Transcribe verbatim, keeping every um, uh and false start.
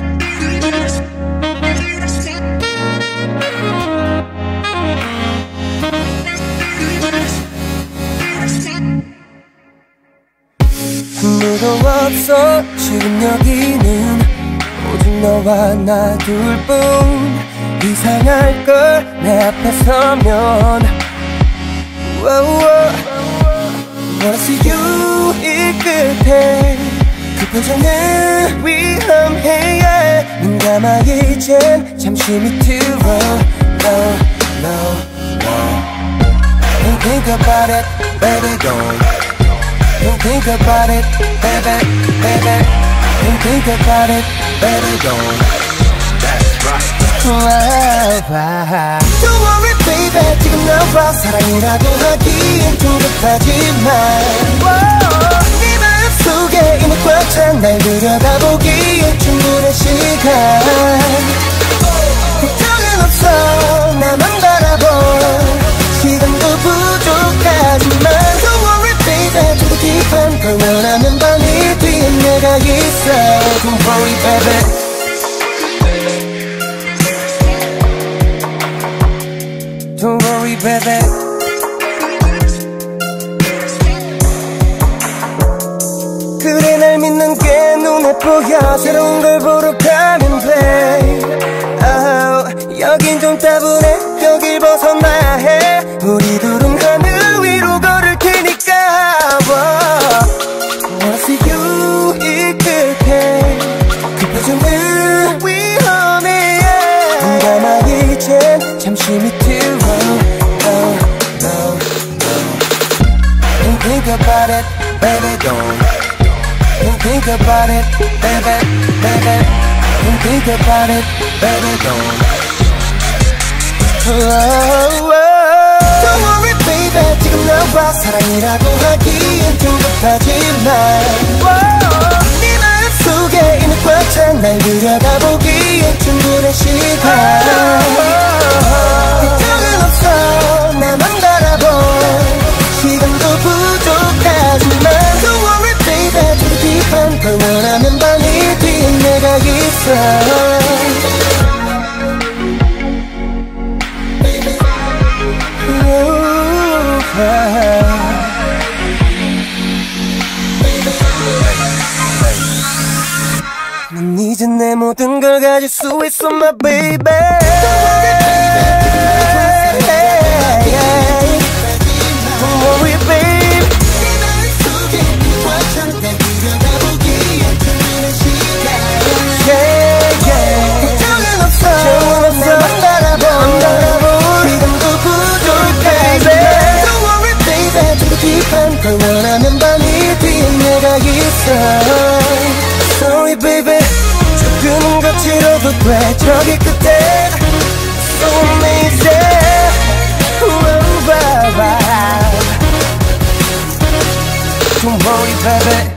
아무도 없어 지금 여기는 오직 너와 나 둘뿐. 이상할걸 내 앞에 서면. Wanna see you 이 끝에 그 표정은 위험해. 눈 감아 이젠 잠시 밑으로. No, no, no. Don't think about it, baby, don't. Don't think about it, baby, baby. Don't think about it, baby, don't. That's right. Don't worry, baby. 지금 나와 사랑이라고 하기엔 좀 급하지만 네 마음속에 이미 꽉 찬 날 들여다보기엔 충분한 시간. 걱정은 없어 나만 바라보. 시간도 부족하지만 Don't worry, baby. 좀 더 깊은 걸 원하는 밤이 뒤에 내가 있어. Don't worry, baby. Don't worry, baby. 그래 날 믿는 게 눈에 보여. 새로운 걸 보러 가면 돼. oh, 여긴 좀 따분해. 여길 벗어나야 해. 우리 둘은 하늘 위로 걸을 테니까. oh. Wanna see you 이 끝에 그 표정은 위험해. 눈 감아 이젠 잠시 밑으로. No, no, no. Don't think about it, baby, don't. Don't think about it, baby, baby. Don't think about it, baby, don't. Oh, oh. Don't worry, baby. 지금 나와 사랑이라고 하기엔 좀 급하지만 네 마음속에 이미 꽉 찬 날 들여다보기엔 충분한 시간. 걱정은 없어 나만 바라보. 시간도 부족하지만 Don't worry, baby. 좀 더 깊은 걸 원하는 밤이 뒤에 내가 있어. 넌 이제 내 모든 걸 가질 수 있어, my baby. Don't worry, babe. Yeah, yeah. 걱정은 없어 나만 바라보. 시간도 부족해. Don't worry, baby. 좀 더 깊은 걸 원하는 밤이 뒤에 내가 있어. Sorry, baby. 조금은 거칠어도 돼. 저기 끝에 So amazing. Whoa, wow, wow. Don't worry, baby.